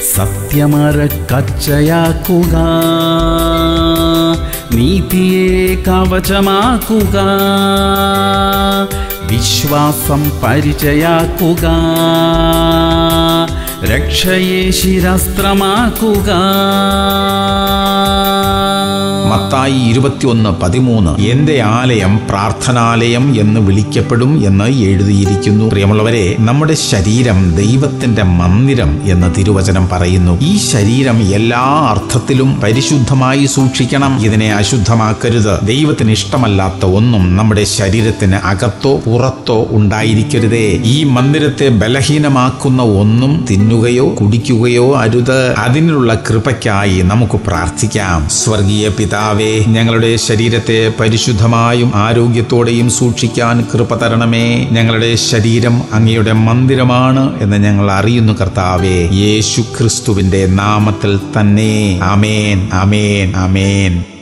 സത്യമറക്കച്ചയാക്കുക, നീതിയെ കവചമാക്കുക, വിശ്വാസം പരിചയാക്കുക, രക്ഷയെ ശിരസ്ത്രമാക്കുക. മത്തായി 21:13 എന്റെ ആലയം പ്രാർത്ഥനാലയം എന്ന് വിളിക്കപ്പെടും എന്ന് എഴുതിയിരിക്കുന്നു. പ്രിയമുള്ളവരെ, നമ്മുടെ ശരീരം ദൈവത്തിന്റെ മന്ദിരം എന്ന് തിരുവചനം പറയുന്നു. ഈ ശരീരം എല്ലാ അർത്ഥത്തിലും പരിശുദ്ധമായി സൂക്ഷിക്കണം. ഇതിനെ അശുദ്ധമാക്കരുത്. ദൈവത്തിന് ഇഷ്ടമല്ലാത്ത ഒന്നും നമ്മുടെ ശരീരത്തിന് അകത്തോ പുറത്തോ ഉണ്ടായിരിക്കരുതേ. ഈ മന്ദിരത്തെ ബലഹീനമാക്കുന്ന ഒന്നും തിന്നുകയോ കുടിക്കുകയോ അരുത്. അതിനുള്ള കൃപയ്ക്കായി നമുക്ക് പ്രാർത്ഥിക്കാം. സ്വർഗീയ പിതാവേ, ഞങ്ങളുടെ ശരീരത്തെ പരിശുദ്ധമായും ആരോഗ്യത്തോടെയും സൂക്ഷിക്കാൻ കൃപ തരണമേ. ഞങ്ങളുടെ ശരീരം അങ്ങയുടെ മന്ദിരമാണ് എന്ന് ഞങ്ങൾ അറിയുന്നു കർത്താവേ. യേശു ക്രിസ്തുവിന്റെ നാമത്തിൽ തന്നെ. ആമേൻ, ആമേൻ, ആമേൻ.